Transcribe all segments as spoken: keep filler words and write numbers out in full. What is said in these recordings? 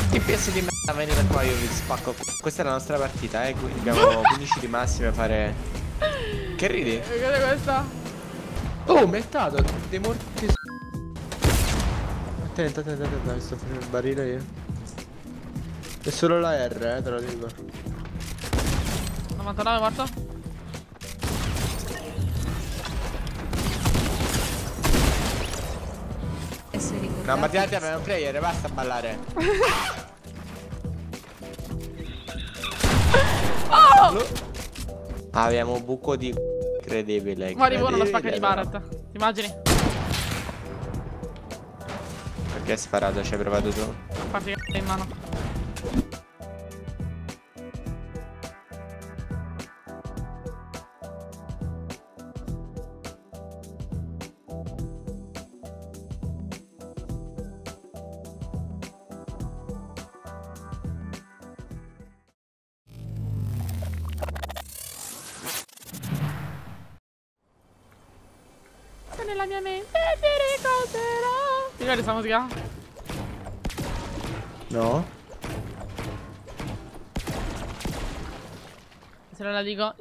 T P S di merda, venite qua, io vi spacco. Questa è la nostra partita, eh. Abbiamo quindici di massimo a fare. Che ridi? Guarda questa. Oh, mertato, dei morti. Attento, attento, attento, mi sto facendo il barile io. È solo la R, eh, te lo dico. novantanove morto. No, ma ti abbiamo un player, basta ballare. Oh! Ah, abbiamo un buco di incredibile. Ma arrivo non lo spacca di Barret. Ti immagini? Perché hai sparato? Ci hai provato tu? Farti in mano. Nella mia mente ti ricorderò. Ti ricordi questa musica? No. Se non la dico.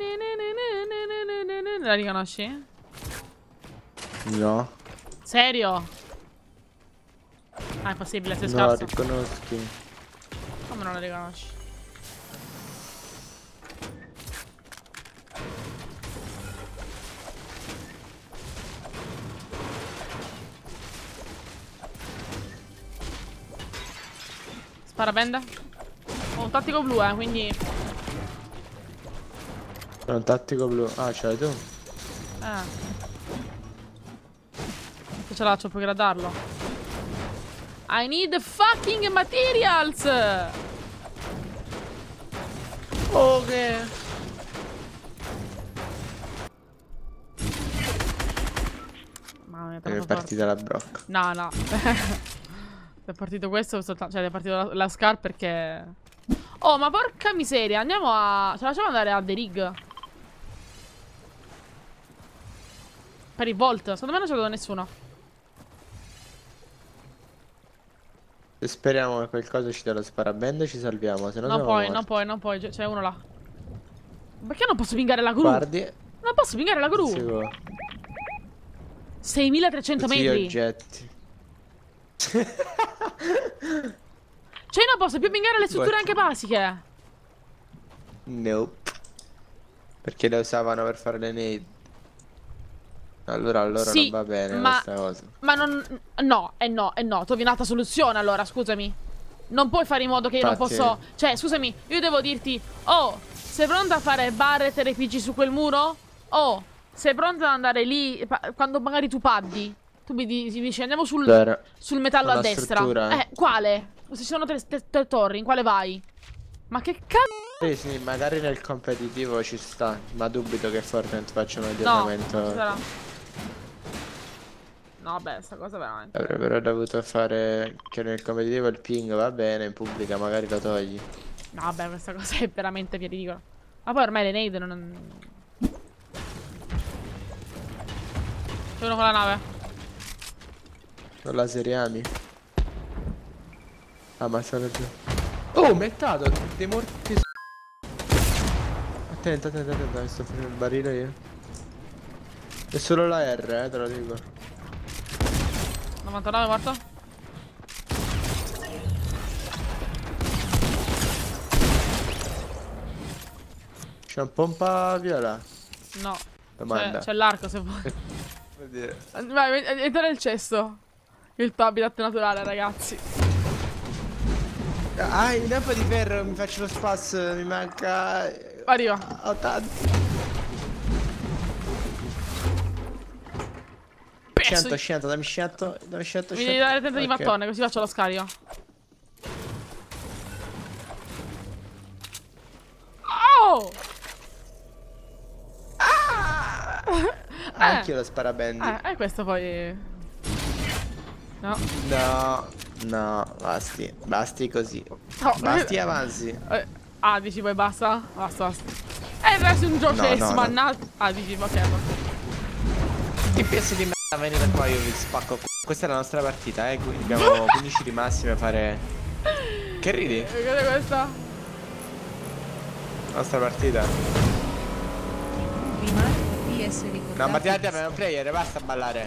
La riconosci? No. Serio? Ah, è possibile, sei No, scarso. la riconosci. Come non la riconosci? Spara benda. Ho un tattico blu, eh, quindi. È un tattico blu. Ah, ce l'hai tu? Eh. Se ce la faccio puoi gradarlo. I need fucking materials. Ok. Mamma mia, È troppo partita la brocca. No, no. È partito questo, soltanto, cioè è partito la, la Scar perché. Oh, ma porca miseria, andiamo a. Ce la facciamo andare a The Rig? Per il Volt, secondo me non c'è dato nessuno. Se speriamo che qualcosa ci dà lo sparabende ci salviamo, se no Non siamo puoi, morti. non puoi, non puoi, c'è uno là. Perché non posso pingare la gru? Guardi. Non posso pingare la gru. Sicuro. seimilatrecento Tutti gli metri. oggetti. Cioè non posso più pingare le strutture What? anche basiche. Nope. Perché le usavano per fare le nade. Allora allora Sì, non va bene ma, questa cosa. Ma non. No, è no, è no. Trovi un'altra soluzione allora, scusami. Non puoi fare in modo che io Infatti. non posso. Cioè, scusami, io devo dirti: oh, sei pronta a fare Barret R P G su quel muro? Oh, sei pronta ad andare lì quando magari tu paddi? Tu mi dici andiamo sul, Vero. sul metallo Una a destra. struttura, eh. Eh, quale? Se ci sono tre, tre, tre torri, in quale vai? Ma che cazzo? Sì, sì, magari nel competitivo ci sta. Ma dubito che Fortnite faccia un No, aggiornamento. non ci sarà. No, vabbè, sta cosa veramente. Avrebbero dovuto fare che nel competitivo il ping va bene, in pubblica magari lo togli. No, vabbè, questa cosa è veramente ridicola. Ma poi ormai le nade non. C'è uno con la nave. Non la seriami. Ah, ma sono giù. Oh, mertato, dei morti. Attento, attento, attento, mi sto facendo il barile io. È solo la R, eh, te lo dico. novantanove morto. C'è un pompa viola. No. Domanda. C'è l'arco se vuoi. Vuol dire. Vai, entra nel cesso. Il tuo habitat naturale, ragazzi. Ah, in tempo di ferro mi faccio lo spaz, mi manca. Arriva. Ho tanti. cento, cento, dammi cento, dammi cento, Mi devi dare tenta di mattone, così faccio lo scarico. Oh! Ah! Anch'io lo sparabendi. Eh, e questo poi. No. No, no, basti, basti così. No. Basti e avanzi. Eh, ah, dici poi basta? Basta, basta. E adesso un gioco No, no, smannato. Ah, dici, ok. T P S di merda, venite qua, io vi spacco. Questa è la nostra partita, eh. Abbiamo quindici di massimo a fare. Che ridi? Guarda questa. Nostra partita. Prima di essere ricordato. No, ma ti abbiamo un player, basta ballare.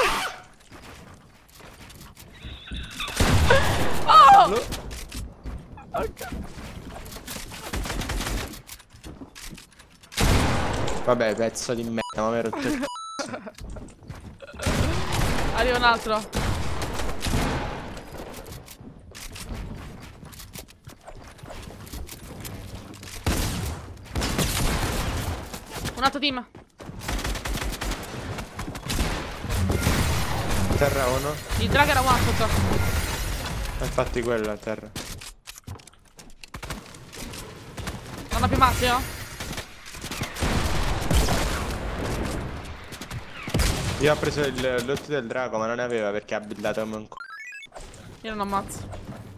Oh! Lo- Ok. Vabbè, pezzo di merda, ma mi hai rotto il c***o. Arriva un altro. Un altro team. Terra uno. Il drag era one shot. Infatti quello a terra. Non ha più mazio? Io ho preso il loot del drago, ma non ne aveva perché ha buildato come un c***o. Io non ammazzo.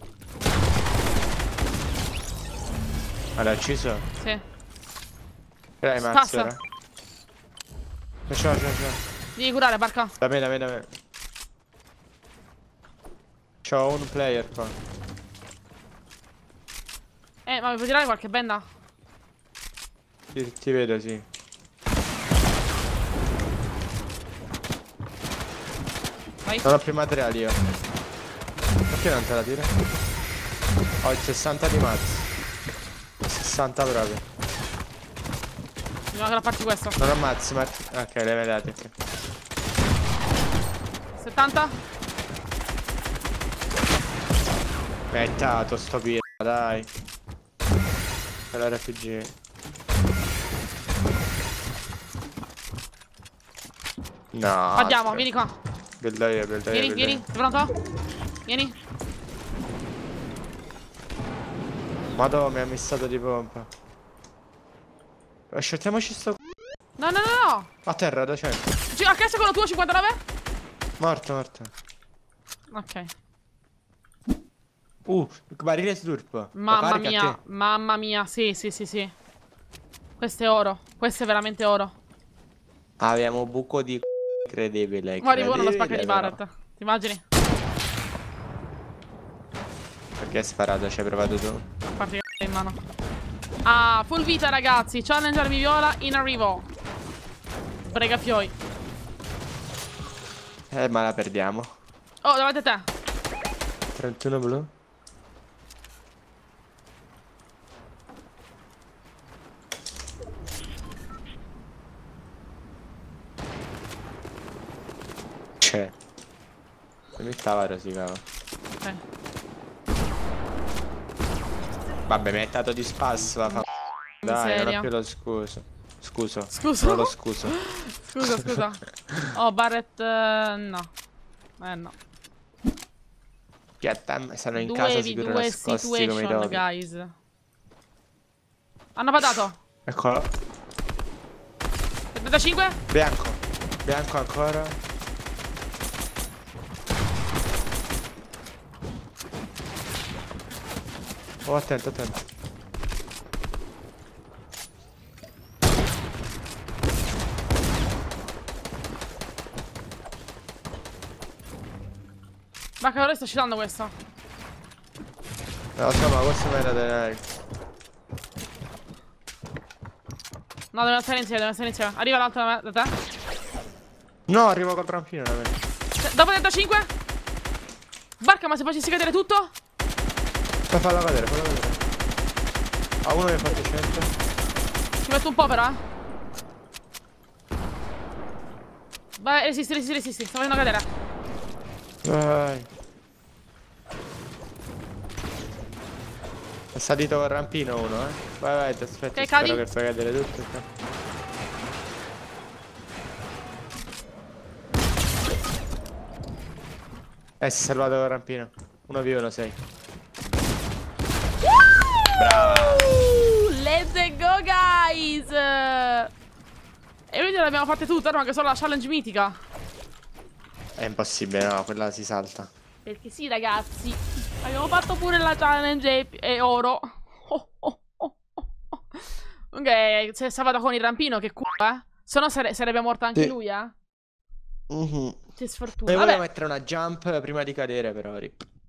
Ma l'ha ucciso? Sì. Dai, Passa. mazzo ora. Ciao, ciao, ciao. Devi curare, barca. Da me, da me, da me. C'ho un player qua. Eh, ma mi puoi tirare qualche benda? Ti, ti vedo, sì. Vai. Non ho più materiali io. Perché non te la tiro? Ho il sessanta di mazzo. sessanta proprio. Dobbiamo aggrapparci questo. Non ammazzi, ma... Ok, le vedete. Ok. settanta. Mettato sto pirla, dai. Per l'R P G. No. Andiamo, aspetta. vieni qua. Buildo io, buildo io, Vieni, buildo vieni. io. Sei pronto? Vieni. Madonna, mi ha missato di pompa. Asciuttiamoci sto... No, no, no, no. A terra, da cento. Ci- A che secondo tuo cinquantanove? Morto, morto. Ok. Uh, barile slurp. Mamma mia, mamma mia. Sì, sì, sì, sì. Questo è oro. Questo è veramente oro. Abbiamo un buco di c***o incredibile. Guarda, buono la spacca di però. Barret. Ti immagini? Perché hai sparato? Ci hai provato tu? A parte che in mano. Ah, full vita ragazzi. Challenger mi viola in arrivo. Bregafioi. Eh, ma la perdiamo. Oh, davanti a te. trentuno blu. C'è. Se mi stava rosicava. Ok. Vabbè, mi hai dato di spasso la fa. Dai, non Miseria. ho più lo scuso. Scuso. Scusa. Non lo scuso. Scusa, scusa. Oh, Barret. eh, no. Eh no. Piatta, stanno in Due casa v sicuro due nascosti come i situation, topi. guys. Hanno patato. Eccolo. settantacinque. Bianco. Bianco ancora. Oh, attento, attento. Ma che ora sta citando questo? No, lo so, ma questo mi era dei... No, dobbiamo stare insieme, dobbiamo stare insieme. Arriva l'altro da, me- da te. No, arrivo col rampino da me. Se- Dopo trentacinque. Barca, ma se facessi cadere tutto? Poi fallo cadere, fallo cadere. A uno mi ha fatto cento. Ci metto un po' però, eh. Vai, resisti, resisti, resisti. Sto facendo cadere. Vai. È salito col rampino uno, eh. Vai, vai, ti aspetto. Ok, Spero cadi. che fai cadere tutto. ok. Eh, si è salvato col rampino. Uno v uno, sei. Brava. Let's go, guys. E quindi le abbiamo fatte tutte, no? Che sono la challenge mitica. È impossibile, no, quella si salta. Perché sì, ragazzi. Abbiamo fatto pure la challenge e, e oro. Oh, oh, oh, oh. Ok, si è salvato con il rampino, che culo, eh. Se no sare sarebbe morto anche Sì. lui, eh. Mhm. Che sfortuna. E Vabbè. volevo mettere una jump prima di cadere, però rip.